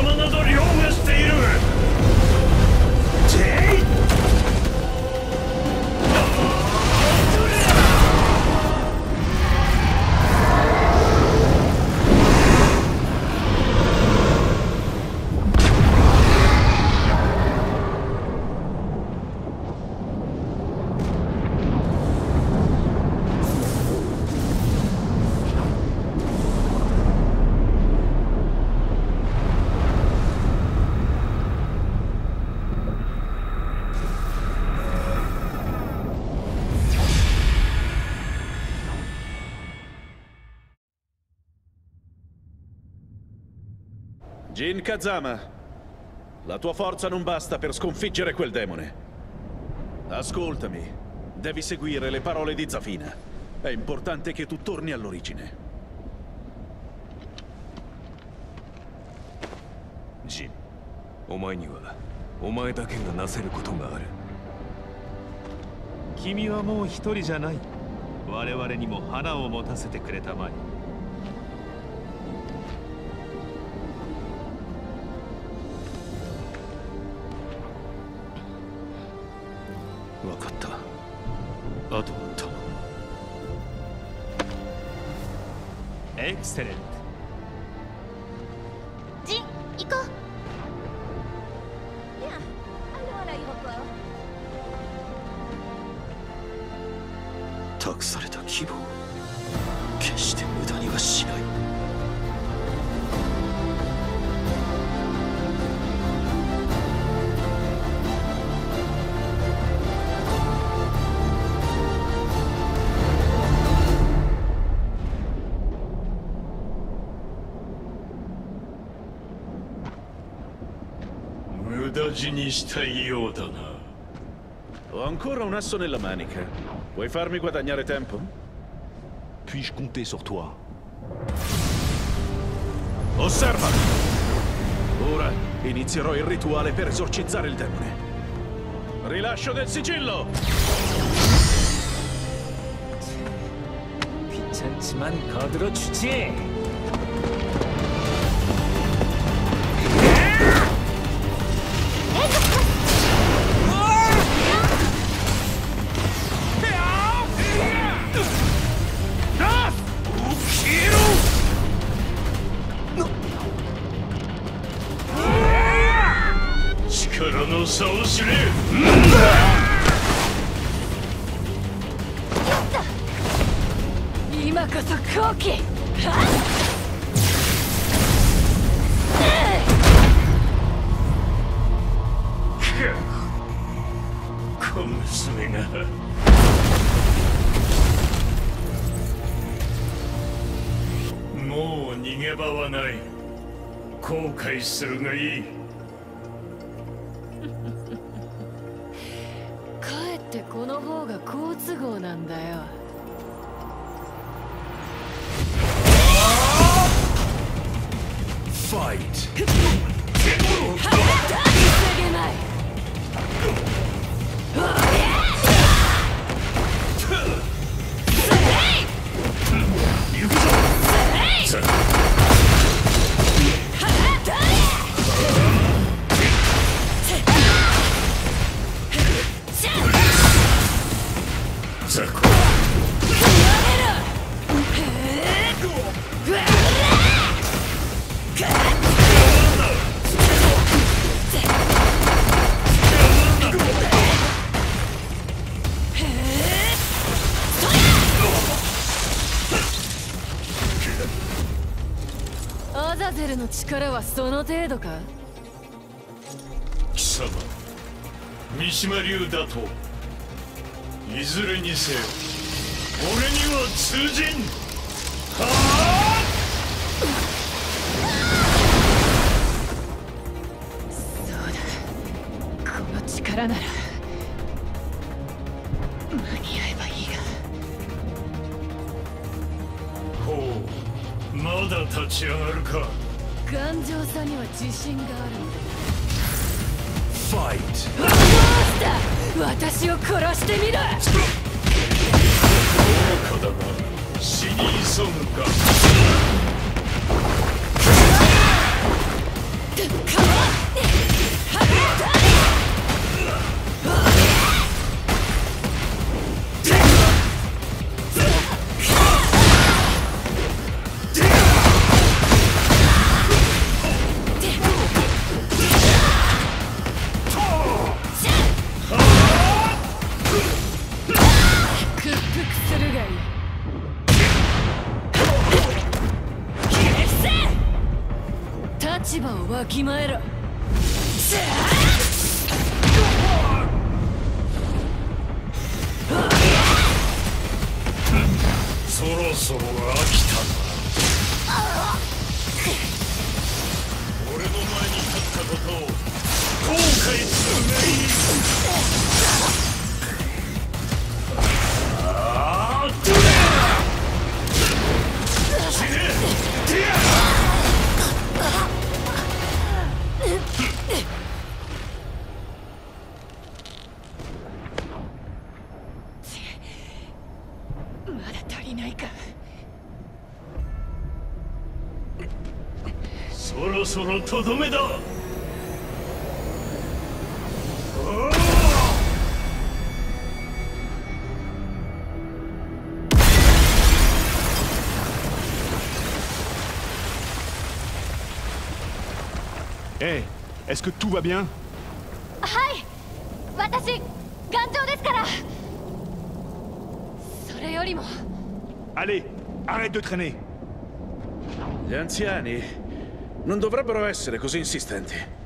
様など凌駕している。 Jin Kazama, la tua forza non basta per sconfiggere quel demone. Ascoltami, devi seguire le parole di Zafina. È importante che tu torni all'origine. Jin, お前にはお前だけがなせることがある。 君はもう一人じゃない。我々にも花を持たせてくれたまえ。 分かった。あとは頼む。 エクセレント。 ジン、行こう。Viens, allons à l'aéroport. 託された希望、決して無駄にはしない。 無駄死にしたいようだな。 Ho ancora un asso nella manica. Vuoi farmi guadagnare tempo? Puis-je compter sur toi? Osserva! Ora inizierò il rituale per esorcizzare il demone. Rilascio del sigillo! 귀찮지만 거들어 주지. もう逃げ場はない。後悔するがいい。 かえってこの方が好都合なんだよ。 ファイト。 防げない。 行くぞ。ザコ。 アザゼルの力はその程度か？ 貴様、三島流だといずれにせよ俺には通じん。はあ！ そうだ、この力なら間に合えばいいが。 ほう、まだ立ち上がるか。 頑丈さには自信があるんだ。 ファイト。 どうした？私を殺してみろ。 愚かだが死に急ぐか。 まえろ。 そろそろ飽きたな。俺の前に立ったことを後悔するがいい。死ね！ティア！ まだ足りないか。 そろそろとどめだ。 Hey, est-ce que tout va bien? はい、私頑丈ですから。それよりも Allez, arrête de traîner. Gli anziani non dovrebbero essere così insistenti.